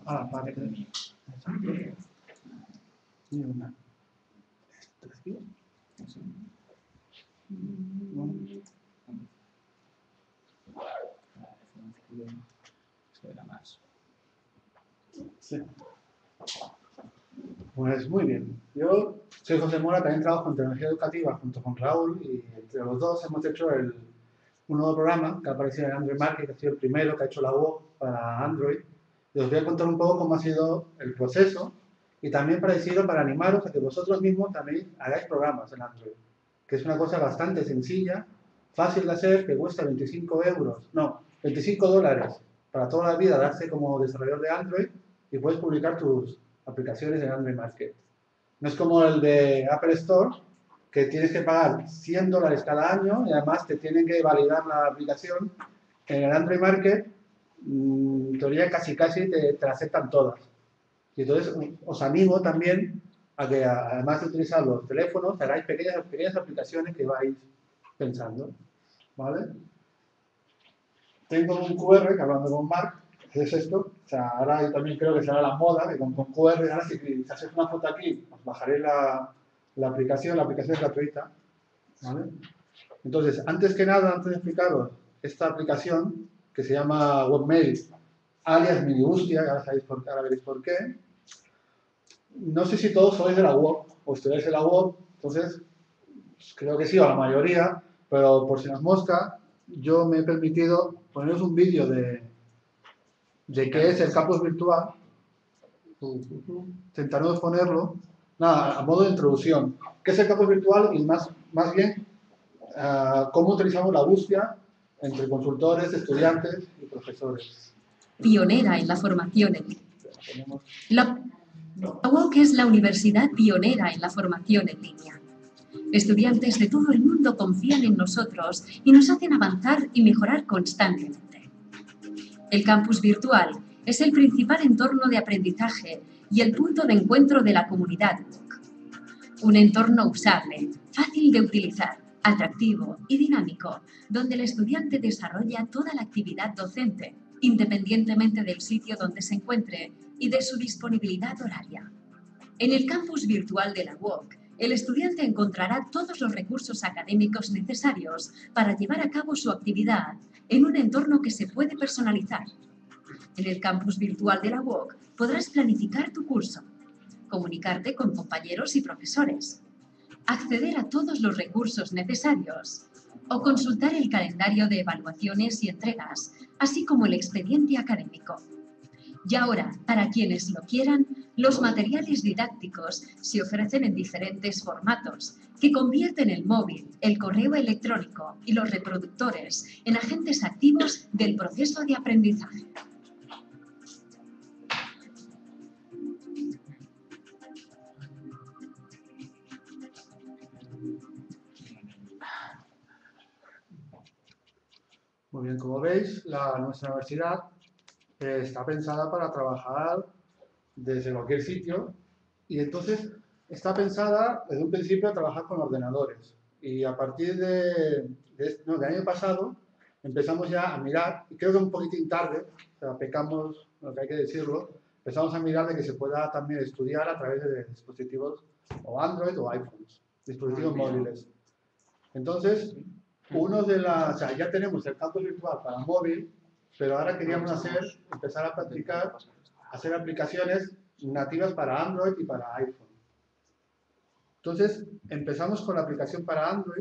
Vale. Y una. Sí. Pues muy bien. Yo soy José Mora, también trabajo en tecnología educativa junto con Raúl y entre los dos hemos hecho un nuevo programa que ha aparecido en Android Market, que ha sido el primero que ha hecho la UOC para Android. Y os voy a contar un poco cómo ha sido el proceso y también para decirlo, para animaros a que vosotros mismos también hagáis programas en Android, que es una cosa bastante sencilla, fácil de hacer, que cuesta 25 euros, no, 25 dólares para toda la vida darse como desarrollador de Android y puedes publicar tus aplicaciones en Android Market. No es como el de Apple Store, que tienes que pagar 100 dólares cada año y además te tienen que validar la aplicación. En el Android Market, en teoría casi te la aceptan todas. Y entonces os animo también a que, además de utilizar los teléfonos, hagáis pequeñas aplicaciones que vais pensando. ¿Vale? Tengo un QR que, hablando con Marc, es esto. O sea, ahora yo también creo que será la moda, que con QR, ahora si haces una foto aquí, os bajaré la aplicación es gratuita. ¿Vale? Entonces, antes que nada, antes de explicaros esta aplicación, que se llama Webmail, alias Minibustia, ahora veréis por qué. No sé si todos sois de la UOC o estudiáis de la UOC, entonces creo que sí, o la mayoría, pero por si nos mosca, yo me he permitido poneros un vídeo de qué es el campus virtual. Intentaremos ponerlo, nada, a modo de introducción. ¿Qué es el campus virtual? Y más bien, cómo utilizamos la búsqueda entre consultores, estudiantes y profesores. Pionera en la formación en línea. La UOC es la universidad pionera en la formación en línea. Estudiantes de todo el mundo confían en nosotros y nos hacen avanzar y mejorar constantemente. El campus virtual es el principal entorno de aprendizaje y el punto de encuentro de la comunidad UOC. Un entorno usable, fácil de utilizar, atractivo y dinámico, donde el estudiante desarrolla toda la actividad docente, independientemente del sitio donde se encuentre y de su disponibilidad horaria. En el campus virtual de la UOC, el estudiante encontrará todos los recursos académicos necesarios para llevar a cabo su actividad en un entorno que se puede personalizar. En el campus virtual de la UOC podrás planificar tu curso, comunicarte con compañeros y profesores, acceder a todos los recursos necesarios o consultar el calendario de evaluaciones y entregas, así como el expediente académico. Y ahora, para quienes lo quieran, los materiales didácticos se ofrecen en diferentes formatos que convierten el móvil, el correo electrónico y los reproductores en agentes activos del proceso de aprendizaje. Muy bien, como veis, nuestra universidad está pensada para trabajar desde cualquier sitio y entonces está pensada desde un principio a trabajar con ordenadores. Y a partir del año pasado empezamos ya a mirar, y creo que un poquitín tarde, o sea, pecamos, lo que hay que decirlo, empezamos a mirar de que se pueda también estudiar a través de dispositivos o Android o iPhones, dispositivos móviles. Entonces, o sea, ya tenemos el campus virtual para móvil, pero ahora queríamos empezar a practicar, hacer aplicaciones nativas para Android y para iPhone. Entonces, empezamos con la aplicación para Android.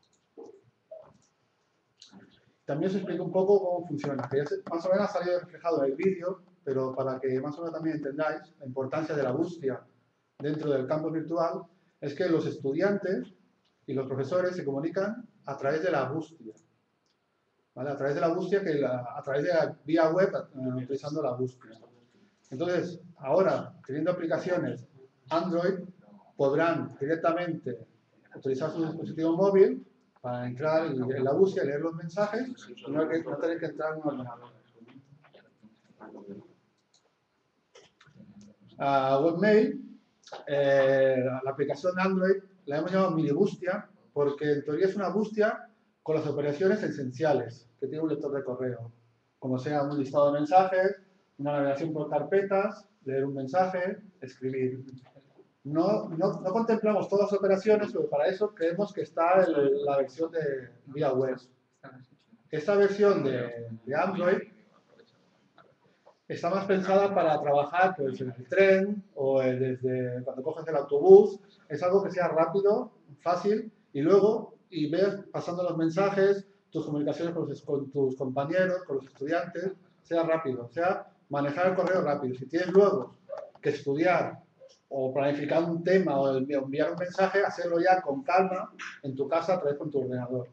También os explico un poco cómo funciona, que más o menos ha salido reflejado en el vídeo, pero para que más o menos también entendáis la importancia de la búsqueda dentro del campus virtual, es que los estudiantes y los profesores se comunican a través de la búsqueda. ¿Vale? A través de la búsqueda, a través de la vía web, utilizando la búsqueda. Entonces, ahora, teniendo aplicaciones Android, podrán directamente utilizar su dispositivo móvil para entrar en la búsqueda, leer los mensajes y no tener que entrar en un ordenador. Webmail, la aplicación de Android, la hemos llamado Minibustia porque en teoría es una búsqueda con las operaciones esenciales que tiene un lector de correo, como sea un listado de mensajes, una navegación por carpetas, leer un mensaje, escribir. No contemplamos todas las operaciones, pero para eso creemos que está la versión de vía web. Esta versión de Android está más pensada para trabajar pues, en el tren o desde cuando coges el autobús. Es algo que sea rápido, fácil, y luego ves pasando los mensajes, tus comunicaciones con tus compañeros, con los estudiantes, sea rápido, sea manejar el correo rápido. Si tienes luego que estudiar o planificar un tema o enviar un mensaje, hacerlo ya con calma en tu casa a través de tu ordenador.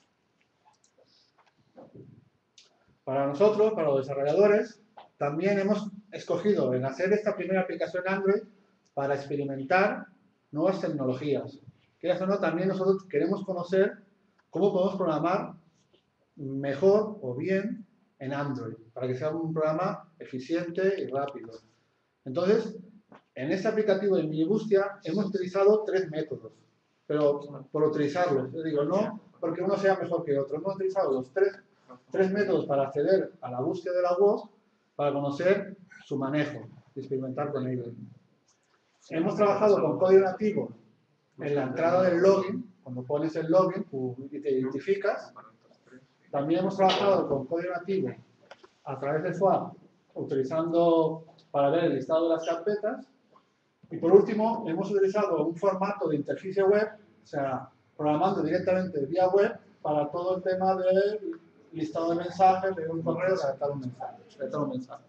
Para nosotros, para los desarrolladores, también hemos escogido en hacer esta primera aplicación Android para experimentar nuevas tecnologías. Quieras o no, también nosotros queremos conocer cómo podemos programar mejor o bien en Android, para que sea un programa eficiente y rápido. Entonces, en este aplicativo de Minibustia hemos utilizado 3 métodos, pero por utilizarlos, yo digo, no porque uno sea mejor que otro, hemos utilizado los tres métodos para acceder a la búsqueda de la voz, para conocer su manejo y experimentar con ello. Hemos trabajado con código nativo en la entrada del login, cuando pones el login y te identificas. También hemos trabajado con código nativo a través de SWAP, utilizando para ver el listado de las carpetas. Y por último, hemos utilizado un formato de interfaz web, o sea, programando directamente vía web para todo el tema del listado de mensajes, de un correo, de redactar un mensaje.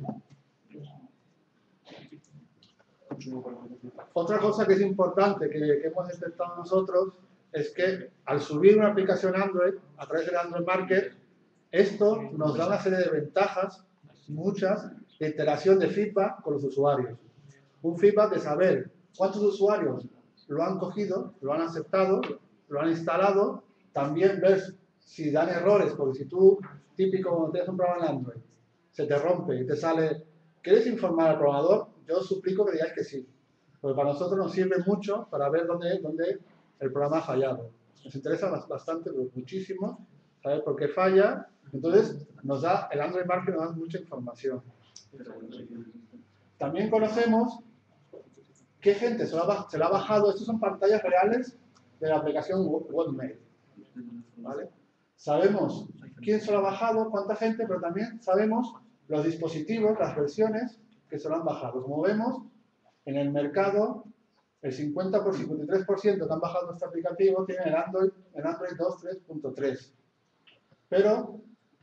Otra cosa que es importante que hemos detectado nosotros es que al subir una aplicación Android a través del Android Market, esto nos da una serie de ventajas, muchas, de interacción de feedback con los usuarios. Un feedback de saber cuántos usuarios lo han cogido, lo han aceptado, lo han instalado. También ver si dan errores, porque si tú, típico, cuando tienes un programa en Android, se te rompe y te sale, ¿quieres informar al programador? Yo os suplico que digáis que sí. Porque para nosotros nos sirve mucho para ver dónde el programa ha fallado. Nos interesa bastante, muchísimo, saber por qué falla. Entonces, el Android Market nos da mucha información. También conocemos qué gente se lo ha bajado. Estas son pantallas reales de la aplicación Webmail. ¿Vale? Sabemos quién se lo ha bajado, cuánta gente, pero también sabemos los dispositivos, las versiones que se lo han bajado. Como vemos, en el mercado, el 53% que han bajado nuestro aplicativo tienen el Android 2.3.3. Pero,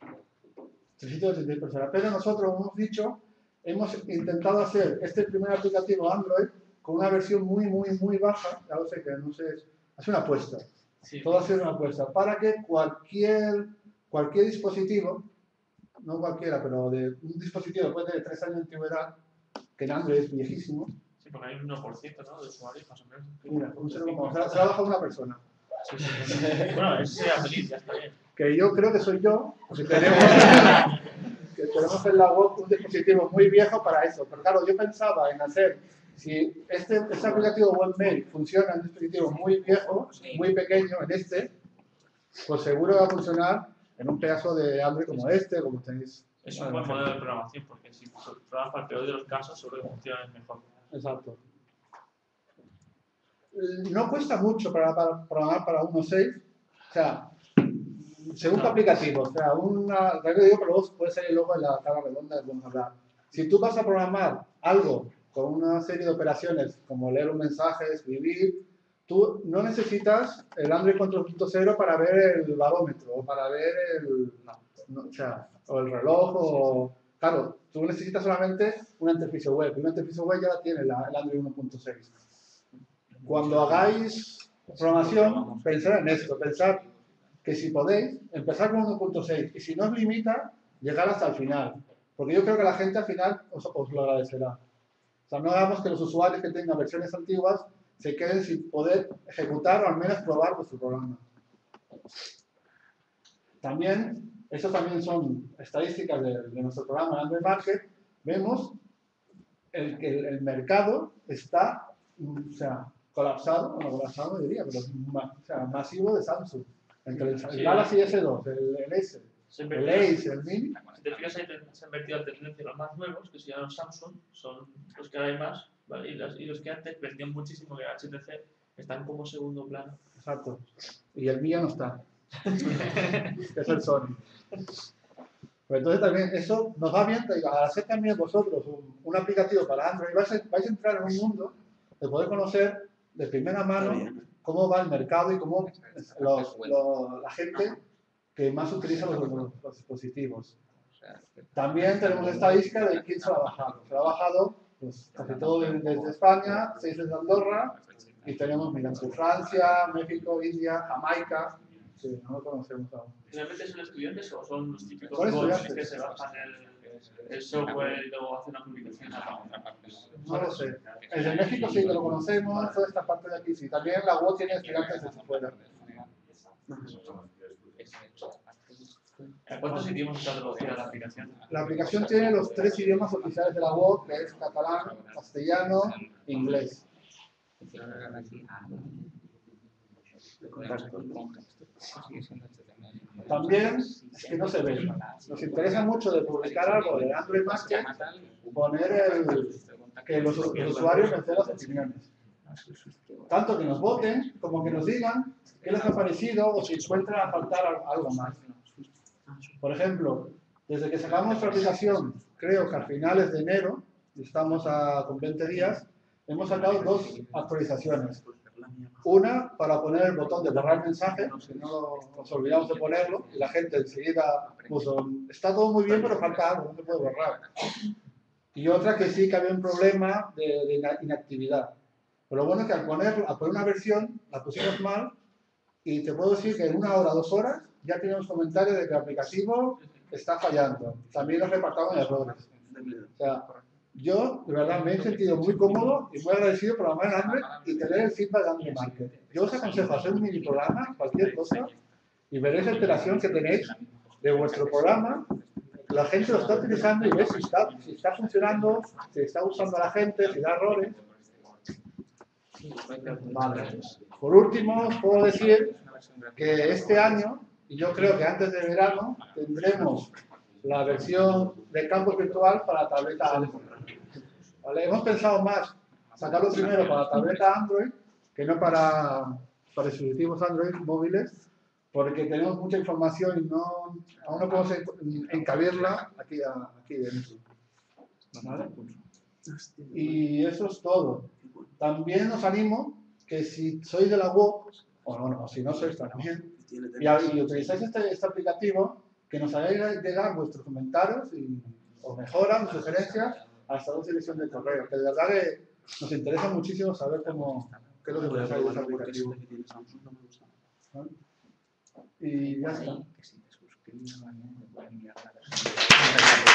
386 personas. Pero nosotros, como hemos dicho, hemos intentado hacer este primer aplicativo Android con una versión muy baja. Ya lo sé que no sé, es una apuesta. Sí. Todo ha sido una apuesta para que cualquier dispositivo, no cualquiera, pero de un dispositivo después de 3 años de antigüedad, que en Android es viejísimo. Sí, porque hay un 1%, ¿no?, de usuarios más o menos. Mira, se ha bajado una persona. Sí. Bueno, ese sea feliz, ya está bien. Que yo creo que soy yo, porque tenemos en la web un dispositivo muy viejo para eso. Pero claro, yo pensaba en hacer, si este aplicativo Webmail funciona en un dispositivo muy viejo, muy pequeño, pues seguro va a funcionar en un pedazo de Android como como tenéis. Es un buen modelo de programación, porque si programas para el peor de los casos, seguro que funciona mejor. Exacto. No cuesta mucho para programar para 1.6, o sea, según tu aplicativo, o sea, pero luego puede salir luego en la tabla redonda de vamos a hablar. Si tú vas a programar algo con una serie de operaciones como leer un mensaje, escribir, tú no necesitas el Android 4.0 para ver el barómetro o para ver o el reloj claro, tú necesitas solamente una interfaz web y una interfaz web ya la tiene el Android 1.6. Cuando hagáis programación, pensad en esto, pensad que si podéis, empezar con 1.6 y si no os limita, llegar hasta el final. Porque yo creo que la gente al final os lo agradecerá. O sea, no hagamos que los usuarios que tengan versiones antiguas se queden sin poder ejecutar o al menos probar vuestro programa. También, estas también son estadísticas de nuestro programa Android Market. Vemos que el mercado está, colapsado, bueno, colapsado diría, pero masivo de Samsung. Entre el Galaxy S2, el S, Se el Ace, el Mini. Si te fijas, ahí se han vertido a tendencia los más nuevos, que se llaman Samsung, son los que ahora hay más, ¿vale? Y los que antes vendían muchísimo, que HTC, están como segundo plano. Exacto. Y el mío no está. Que es el Sony. Pero entonces también eso nos va bien, al hacer también vosotros un aplicativo para Android, vais a entrar en un mundo de poder conocer de primera mano cómo va el mercado y cómo la gente que más utiliza los dispositivos. También tenemos estadística de quién se lo ha bajado. Se lo ha bajado pues, casi todo desde España, 6 desde Andorra, y tenemos mediante Francia, México, India, Jamaica, que no lo conocemos aún. ¿Realmente son estudiantes o son los típicos Son bots estudiantes. que se bajan el software y luego hacen una publicación? No lo sé. El de México sí que lo conocemos, toda esta parte de aquí sí. También la web tiene estudiantes desde fuera. ¿A cuántos idiomas está traducida la aplicación? La aplicación tiene los 3 idiomas oficiales de la web, que es catalán, castellano e inglés. También, es que no se ve, nos interesa mucho de publicar algo de Android Market, poner que los usuarios nos den las opiniones. Tanto que nos voten, como que nos digan qué les ha parecido o si encuentran a faltar algo más. Por ejemplo, desde que sacamos nuestra aplicación, creo que a finales de enero, y estamos con 20 días, hemos sacado 2 actualizaciones. Una para poner el botón de borrar mensaje, que no nos olvidamos de ponerlo, y la gente enseguida puso, está todo muy bien, pero falta algo, no se puede borrar. Y otra que sí que había un problema de inactividad. Pero lo bueno es que al poner una versión, la pusimos mal, y te puedo decir que en 1 hora, 2 horas, ya tenemos comentarios de que el aplicativo está fallando. También nos repartaron errores. O sea, yo, de verdad, me he sentido muy cómodo y muy agradecido por programar en Android y tener el feedback de Android Market. Yo os aconsejo hacer un mini programa, cualquier cosa, y veréis la interacción que tenéis de vuestro programa. La gente lo está utilizando y veis si está funcionando, si está usando a la gente, si da errores. Vale. Por último, os puedo decir que este año, y yo creo que antes de verano, tendremos la versión de campus virtual para tableta Android. ¿Vale? Hemos pensado más sacarlo primero para tableta Android que no para dispositivos Android móviles, porque tenemos mucha información y aún no podemos encabirla aquí dentro. ¿Vale? Y eso es todo. También os animo que si sois de la web, o si no sois también, y utilizáis este aplicativo, que nos hagáis llegar vuestros comentarios o mejoras o sugerencias hasta una dirección de correo, que de verdad que nos interesa muchísimo saber qué es lo que pensáis de este aplicativo. ¿Vale? Y ya está.